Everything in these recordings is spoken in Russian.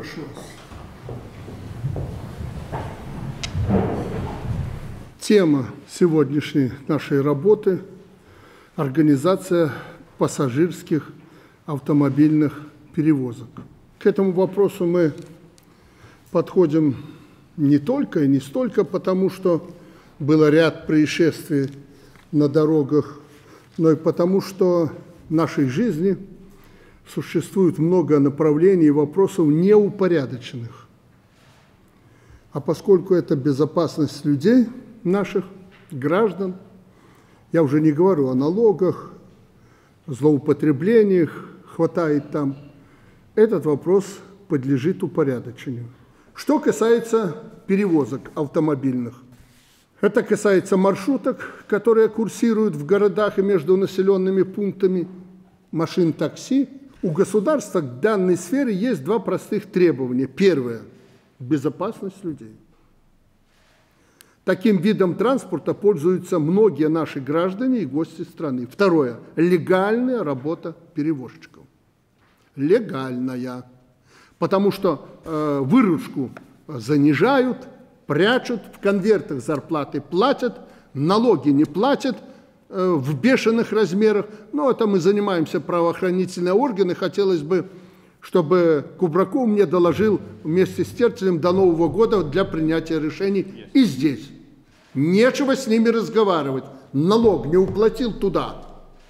Прошу вас. Тема сегодняшней нашей работы – организация пассажирских автомобильных перевозок. К этому вопросу мы подходим не только и не столько потому, что был ряд происшествий на дорогах, но и потому, что в нашей жизни существует много направлений и вопросов неупорядоченных. А поскольку это безопасность людей, наших граждан, я уже не говорю о налогах, злоупотреблениях, хватает там, этот вопрос подлежит упорядочению. Что касается перевозок автомобильных, это касается маршруток, которые курсируют в городах и между населенными пунктами, машин такси. У государства к данной сфере есть два простых требования. Первое – безопасность людей. Таким видом транспорта пользуются многие наши граждане и гости страны. Второе – легальная работа перевозчиков. Легальная. Потому что выручку занижают, прячут, в конвертах зарплаты платят, налоги не платят в бешеных размерах. Но это мы занимаемся, правоохранительные органы. Хотелось бы, чтобы Кубраков мне доложил вместе с Терцелем до Нового года для принятия решений и здесь. Нечего с ними разговаривать. Налог не уплатил туда.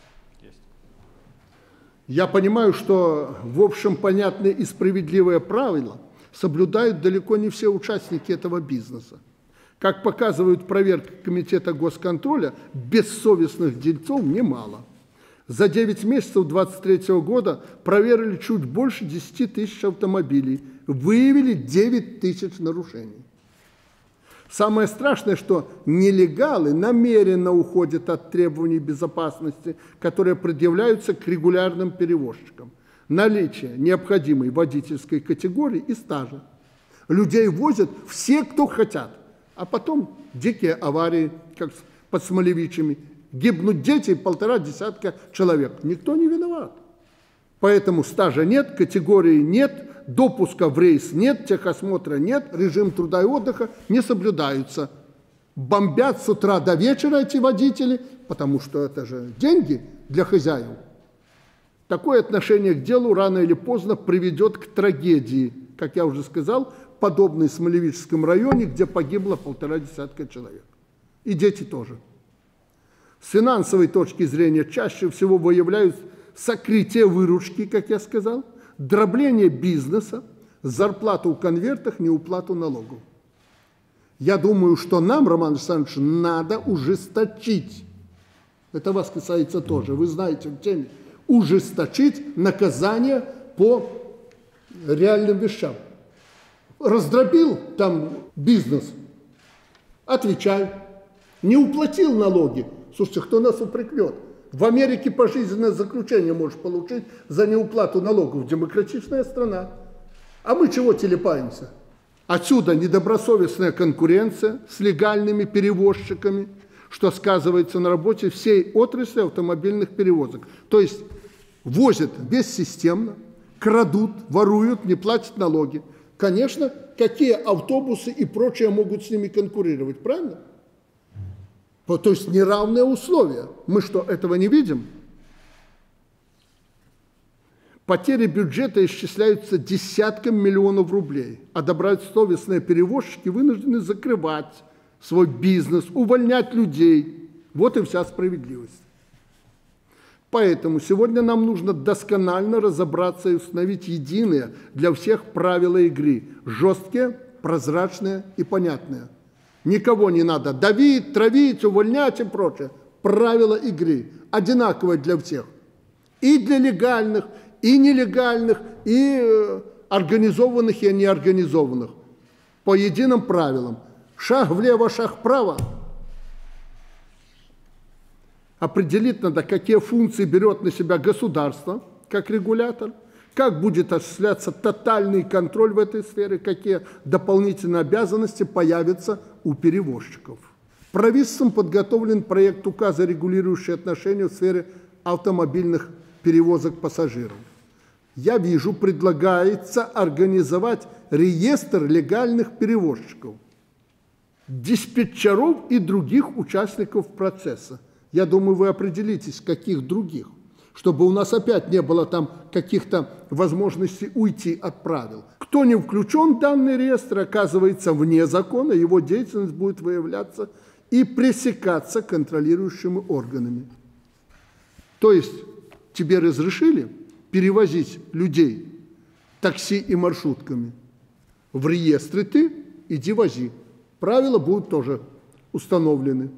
Я понимаю, что в общем понятные и справедливые правила соблюдают далеко не все участники этого бизнеса. Как показывают проверки Комитета госконтроля, бессовестных дельцов немало. За 9 месяцев 2023 года проверили чуть больше 10 тысяч автомобилей, выявили 9 тысяч нарушений. Самое страшное, что нелегалы намеренно уходят от требований безопасности, которые предъявляются к регулярным перевозчикам. Наличие необходимой водительской категории и стажа. Людей возят все, кто хотят. А потом дикие аварии, как под Смолевичами. Гибнут дети, 1,5 десятка человек. Никто не виноват. Поэтому стажа нет, категории нет, допуска в рейс нет, техосмотра нет, режим труда и отдыха не соблюдаются. Бомбят с утра до вечера эти водители, потому что это же деньги для хозяев. Такое отношение к делу рано или поздно приведет к трагедии, как я уже сказал, подобной в Смолевичском районе, где погибло 1,5 десятка человек. И дети тоже. С финансовой точки зрения чаще всего выявляют сокрытие выручки, как я сказал, дробление бизнеса, зарплату в конвертах, неуплату налогов. Я думаю, что нам, Роман Александрович, надо ужесточить, это вас касается тоже, вы знаете в теме, ужесточить наказание по реальным вещам. Раздробил там бизнес, отвечай. Не уплатил налоги. Слушайте, кто нас упрекнет? В Америке пожизненное заключение можешь получить за неуплату налогов. Демократичная страна. А мы чего телепаемся? Отсюда недобросовестная конкуренция с легальными перевозчиками, что сказывается на работе всей отрасли автомобильных перевозок. То есть возят бессистемно, крадут, воруют, не платят налоги. Конечно, какие автобусы и прочее могут с ними конкурировать, правильно? То есть неравные условия. Мы что, этого не видим? Потери бюджета исчисляются десятками миллионов рублей, а добросовестные перевозчики вынуждены закрывать свой бизнес, увольнять людей. Вот и вся справедливость. Поэтому сегодня нам нужно досконально разобраться и установить единые для всех правила игры. Жесткие, прозрачные и понятные. Никого не надо давить, травить, увольнять и прочее. Правила игры одинаковые для всех. И для легальных, и нелегальных, и организованных, и неорганизованных. По единым правилам. Шаг влево, шаг вправо. Определить надо, какие функции берет на себя государство, как регулятор, как будет осуществляться тотальный контроль в этой сфере, какие дополнительные обязанности появятся у перевозчиков. Правительством подготовлен проект указа, регулирующий отношения в сфере автомобильных перевозок пассажиров. я вижу, предлагается организовать реестр легальных перевозчиков, диспетчеров и других участников процесса. Я думаю, вы определитесь, каких других, чтобы у нас опять не было там каких-то возможностей уйти от правил. Кто не включен в данный реестр, оказывается вне закона, его деятельность будет выявляться и пресекаться контролирующими органами. То есть тебе разрешили перевозить людей такси и маршрутками. В реестре ты иди вози. Правила будут тоже установлены.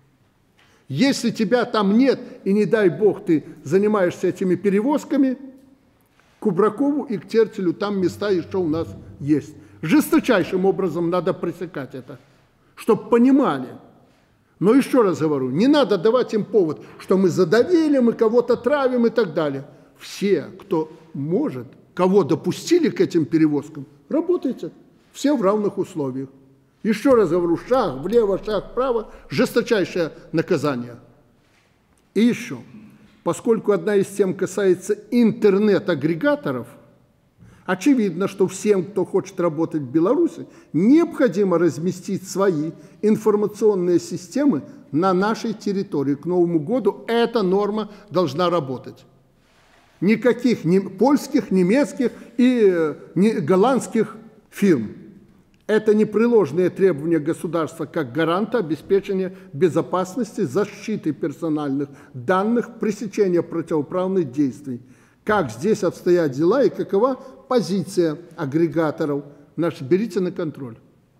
Если тебя там нет, и не дай бог ты занимаешься этими перевозками, к Кубракову и к Терцелю там места еще у нас есть. Жесточайшим образом надо пресекать это, чтобы понимали. Но еще раз говорю, не надо давать им повод, что мы задавили, мы кого-то травим и так далее. Все, кто может, кого допустили к этим перевозкам, работайте. Все в равных условиях. Еще раз говорю, шаг влево, шаг вправо, жесточайшее наказание. И еще, поскольку одна из тем касается интернет-агрегаторов, очевидно, что всем, кто хочет работать в Беларуси, необходимо разместить свои информационные системы на нашей территории. К Новому году эта норма должна работать. Никаких ни польских, немецких и голландских фирм. Это непреложные требования государства как гаранта обеспечения безопасности, защиты персональных данных, пресечения противоправных действий. Как здесь обстоят дела и какова позиция агрегаторов? Берите на контроль.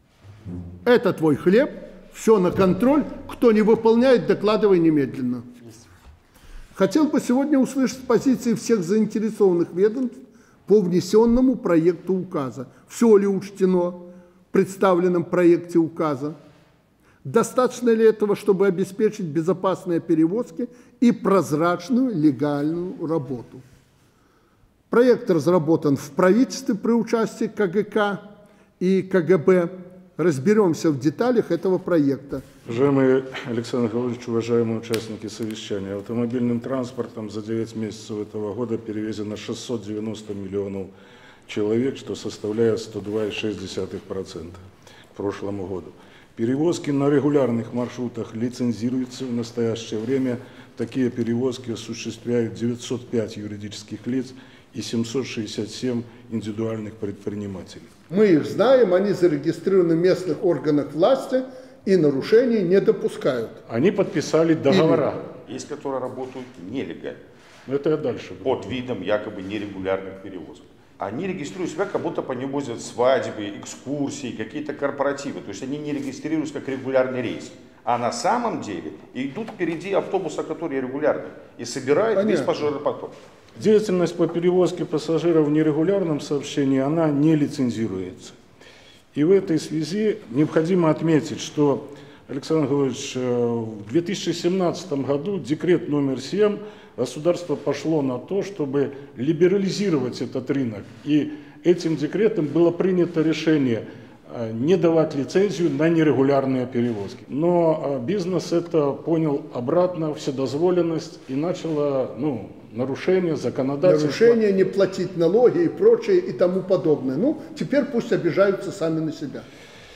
Это твой хлеб, все на контроль. Кто не выполняет, докладывай немедленно. Хотел бы сегодня услышать позиции всех заинтересованных ведомств по внесенному проекту указа. Все ли учтено в представленном проекте указа? Достаточно ли этого, чтобы обеспечить безопасные перевозки и прозрачную легальную работу? Проект разработан в правительстве при участии КГК и КГБ. Разберемся в деталях этого проекта. Уважаемый Александр Григорьевич, уважаемые участники совещания, автомобильным транспортом за 9 месяцев этого года перевезено 690 миллионов человек, что составляет 102,6% к прошлому году. Перевозки на регулярных маршрутах лицензируются. В настоящее время такие перевозки осуществляют 905 юридических лиц и 767 индивидуальных предпринимателей. Мы их знаем, они зарегистрированы в местных органах власти и нарушений не допускают. Они подписали договора. Есть, которые работают нелегально. Это я дальше говорю. Под видом якобы нерегулярных перевозок. Они регистрируют себя, как будто по ним возят свадьбы, экскурсии, какие-то корпоративы. То есть они не регистрируются как регулярный рейс. А на самом деле идут впереди автобуса, который регулярный, и собирают весь пассажиропоток. Деятельность по перевозке пассажиров в нерегулярном сообщении, она не лицензируется. И в этой связи необходимо отметить, что, Александр Григорьевич, в 2017 году декрет номер 7 государство пошло на то, чтобы либерализировать этот рынок. И этим декретом было принято решение не давать лицензию на нерегулярные перевозки. Но бизнес это понял обратно, вседозволенность, и начало нарушение законодательства. Нарушение, не платить налоги и прочее и тому подобное. Ну, теперь пусть обижаются сами на себя.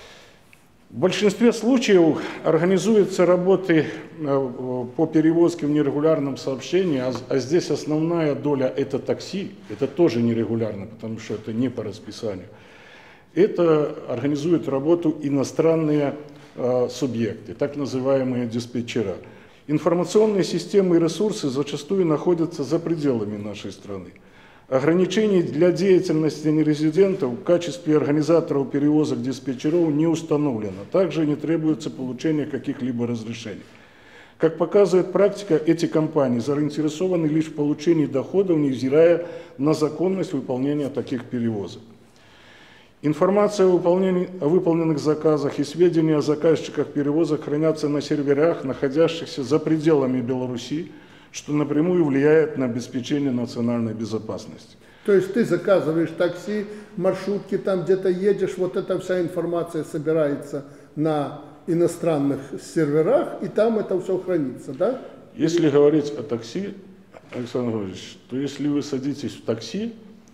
В большинстве случаев организуются работы по перевозке в нерегулярном сообщении, а здесь основная доля это такси, это тоже нерегулярно, потому что это не по расписанию. Это организуют работу иностранные субъекты, так называемые диспетчера. Информационные системы и ресурсы зачастую находятся за пределами нашей страны. Ограничений для деятельности нерезидентов в качестве организаторов перевозок диспетчеров не установлено. Также не требуется получение каких-либо разрешений. Как показывает практика, эти компании заинтересованы лишь в получении доходов, невзирая на законность выполнения таких перевозок. Информация о выполненных заказах и сведения о заказчиках перевозок хранятся на серверах, находящихся за пределами Беларуси, что напрямую влияет на обеспечение национальной безопасности. То есть ты заказываешь такси, маршрутки, там где-то едешь, вот эта вся информация собирается на иностранных серверах, и там это все хранится, да? Если говорить о такси, Александр Григорьевич, то если вы садитесь в такси,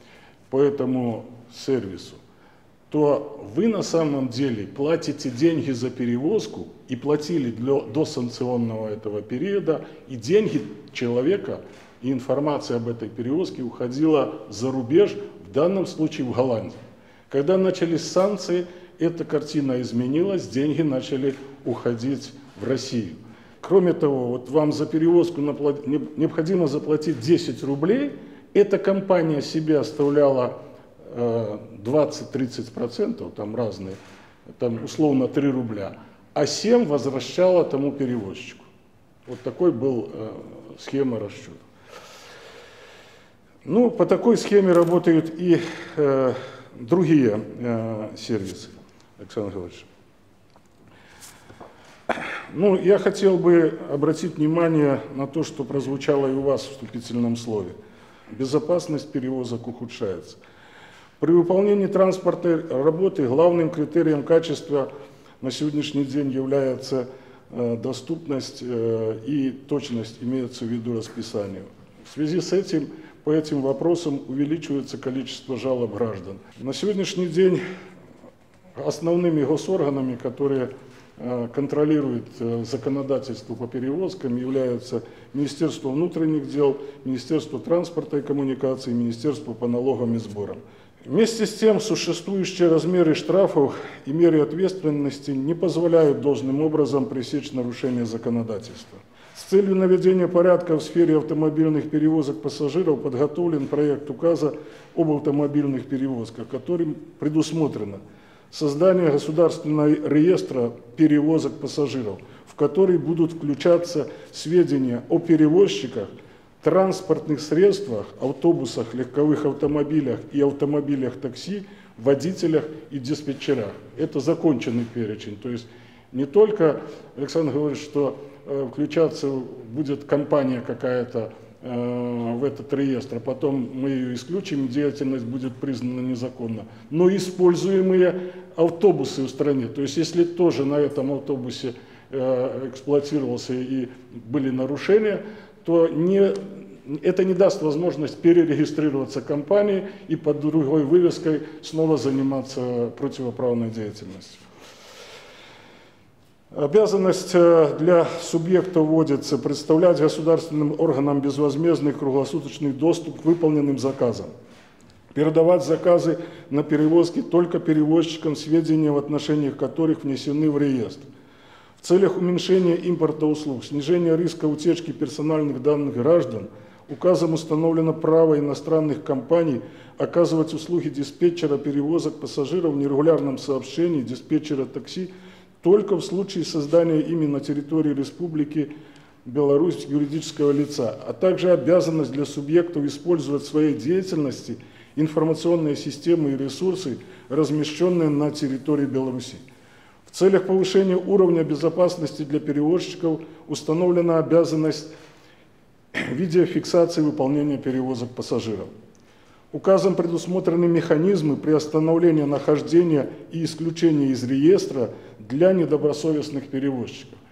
по этому сервису, то вы на самом деле платите деньги за перевозку и платили до санкционного этого периода, и деньги человека и информация об этой перевозке уходила за рубеж, в данном случае в Голландию. Когда начались санкции, эта картина изменилась, деньги начали уходить в Россию. Кроме того, вот вам за перевозку необходимо заплатить 10 рублей, эта компания себе оставляла 20-30%, там разные, там условно 3 рубля, а 7 возвращала тому перевозчику. Вот такой был схема расчета. Ну, по такой схеме работают и другие сервисы, Александр Григорьевич. Ну, я хотел бы обратить внимание на то, что прозвучало и у вас в вступительном слове. Безопасность перевозок ухудшается. При выполнении транспортной работы главным критерием качества на сегодняшний день является доступность и точность, имеется в виду расписание. В связи с этим, по этим вопросам увеличивается количество жалоб граждан. На сегодняшний день основными госорганами, которые контролируют законодательство по перевозкам, являются Министерство внутренних дел, Министерство транспорта и коммуникаций, Министерство по налогам и сборам. Вместе с тем, существующие размеры штрафов и меры ответственности не позволяют должным образом пресечь нарушение законодательства. С целью наведения порядка в сфере автомобильных перевозок пассажиров подготовлен проект указа об автомобильных перевозках, которым предусмотрено создание государственного реестра перевозок пассажиров, в который будут включаться сведения о перевозчиках, транспортных средствах, автобусах, легковых автомобилях и автомобилях такси, водителях и диспетчерах. Это законченный перечень. То есть не только, Александр Григорьевич, что включаться будет компания какая-то в этот реестр, а потом мы ее исключим, деятельность будет признана незаконной, но используемые автобусы в стране. То есть если тоже на этом автобусе эксплуатировался и были нарушения, то это не даст возможность перерегистрироваться компании и под другой вывеской снова заниматься противоправной деятельностью. Обязанность для субъекта вводится представлять государственным органам безвозмездный круглосуточный доступ к выполненным заказам, передавать заказы на перевозки только перевозчикам, сведения в отношениях которых внесены в реестр. В целях уменьшения импорта услуг, снижения риска утечки персональных данных граждан, указом установлено право иностранных компаний оказывать услуги диспетчера перевозок пассажиров в нерегулярном сообщении, диспетчера такси, только в случае создания ими на территории Республики Беларусь юридического лица, а также обязанность для субъектов использовать в своей деятельности информационные системы и ресурсы, размещенные на территории Беларуси. В целях повышения уровня безопасности для перевозчиков установлена обязанность видеофиксации выполнения перевозок пассажиров. Указом предусмотрены механизмы приостановления нахождения и исключения из реестра для недобросовестных перевозчиков.